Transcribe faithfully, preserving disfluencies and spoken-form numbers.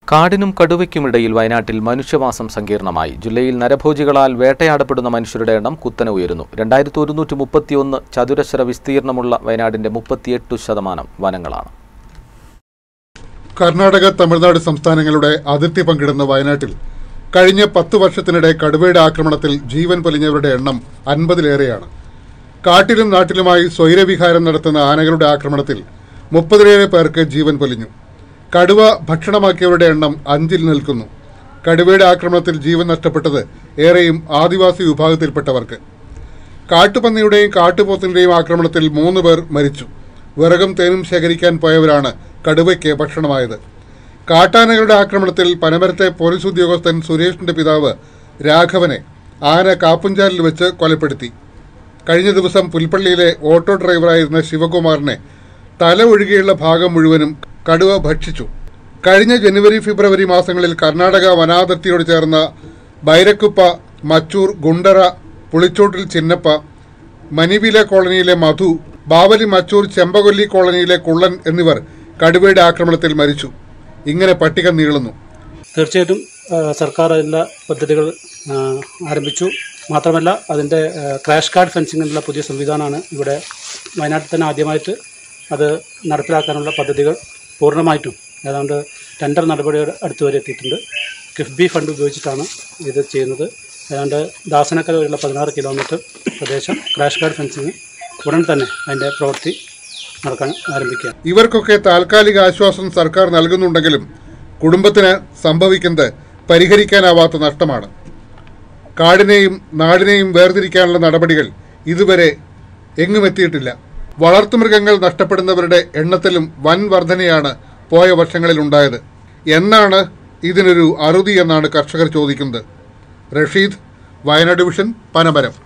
കാടിനും കടുവയ്ക്കുമിടയിൽ വയനാട്ടിൽ മനുഷ്യവാസം സങ്കീർണമായി. ജില്ലയിൽ നരഭോജികളാൽ വേട്ടയാടപ്പെടുന്ന മനുഷ്യരുടെ എണ്ണം കുത്തനെ ഉയരുന്നു. രണ്ടായിരത്തി ഒരുന്നൂറ്റി മുപ്പത്തിയൊന്ന് ചതുരശ്ര വിസ്തീർണമുള്ള വയനാടിന്റെ മുപ്പത്തിയെട്ട് ശതമാനം വനങ്ങളാണ്. കർണാടക, തമിഴ്നാട് സംസ്ഥാനങ്ങളുടെ അതിർത്തി പങ്കിടുന്ന വയനാട്ടിൽ കഴിഞ്ഞ പത്ത് വർഷത്തിനിടെ കടുവയുടെ ആക്രമണത്തിൽ ജീവൻ പൊലിഞ്ഞവരുടെ എണ്ണം അൻപതിലേറെയാണ്. കാട്ടിലും നാട്ടിലുമായി സ്വൈരവിഹാരം നടത്തുന്ന ആനകളുടെ ആക്രമണത്തിൽ മുപ്പതിലേറെ പേർക്ക് ജീവൻ പൊലിഞ്ഞു. കടുവ ഭക്ഷണമാക്കിയവരുടെ എണ്ണം അഞ്ചിൽ നിൽക്കുന്നു. കടുവയുടെ ആക്രമണത്തിൽ ജീവൻ നഷ്ടപ്പെട്ടത് ഏറെയും ആദിവാസി വിഭാഗത്തിൽപ്പെട്ടവർക്ക്. കാട്ടുപന്നിയുടെയും കാട്ടുപോത്തിന്റെയും ആക്രമണത്തിൽ മൂന്ന് പേർ മരിച്ചു. വിറകും തേനും ശേഖരിക്കാൻ പോയവരാണ് കടുവയ്ക്ക് ഭക്ഷണമായത്. കാട്ടാനകളുടെ ആക്രമണത്തിൽ പനമരത്തെ പോലീസ് ഉദ്യോഗസ്ഥൻ സുരേഷിന്റെ പിതാവ് രാഘവനെ ആന കാപ്പുംചാലിൽ വെച്ച് കൊലപ്പെടുത്തി. കഴിഞ്ഞ ദിവസം പുൽപ്പള്ളിയിലെ ഓട്ടോ ഡ്രൈവറായിരുന്ന ശിവകുമാറിനെ തല ഒഴികെയുള്ള ഭാഗം മുഴുവനും കടുവ ഭക്ഷിച്ചു. കഴിഞ്ഞ ജനുവരി ഫെബ്രുവരി മാസങ്ങളിൽ കർണാടക വനാതിർത്തിയോട് ചേർന്ന ബൈരക്കുപ്പ, മച്ചൂർ, ഗുണ്ടറ, പുളിച്ചോട്ടിൽ ചിന്നപ്പ, മനിവില കോളനിയിലെ മധു, ബാവലി മച്ചൂർ, ചെമ്പകൊല്ലി കോളനിയിലെ കുള്ളൻ എന്നിവർ കടുവയുടെ ആക്രമണത്തിൽ മരിച്ചു. ഇങ്ങനെ പട്ടിക നീളുന്നു. തീർച്ചയായിട്ടും സർക്കാർ എല്ലാ പദ്ധതികൾ ആരംഭിച്ചു. മാത്രമല്ല അതിൻ്റെ ക്രാഷ് കാർഡ് ഫെൻസിംഗ് എന്നുള്ള പുതിയ സംവിധാനമാണ് ഇവിടെ വയനാട്ടിൽ തന്നെ ആദ്യമായിട്ട് അത് നടപ്പിലാക്കാനുള്ള പദ്ധതികൾ പൂർണ്ണമായിട്ടും ഏതാണ്ട് ടെൻഡർ നടപടിയുടെ അടുത്ത് വരെ എത്തിയിട്ടുണ്ട്. കിഫ്ബി ഫണ്ട് ഉപയോഗിച്ചിട്ടാണ് ഇത് ചെയ്യുന്നത്. ഏതാണ്ട് ദാസനക്കര വരെയുള്ള പതിനാറ് കിലോമീറ്റർ പ്രദേശം ക്രാഷ് കാർഡ് ഫെൻസിങ് ഉടൻ തന്നെ അതിൻ്റെ പ്രവൃത്തി നടക്കാൻ ആരംഭിക്കുക. ഇവർക്കൊക്കെ താൽക്കാലിക ആശ്വാസം സർക്കാർ നൽകുന്നുണ്ടെങ്കിലും കുടുംബത്തിന് സംഭവിക്കുന്നത് പരിഹരിക്കാനാവാത്ത നഷ്ടമാണ്. കാടിനെയും നാടിനെയും വേർതിരിക്കാനുള്ള നടപടികൾ ഇതുവരെ എങ്ങും എത്തിയിട്ടില്ല. വളർത്തുമൃഗങ്ങൾ നഷ്ടപ്പെടുന്നവരുടെ എണ്ണത്തിലും വൻ വർധനയാണ് പോയ വർഷങ്ങളിൽ ഉണ്ടായത്. എന്നാണ് ഇതിനൊരു അറുതി എന്നാണ് കർഷകർ ചോദിക്കുന്നത്. റഷീദ്, വയനാട് ഡിവിഷൻ, പനമരം.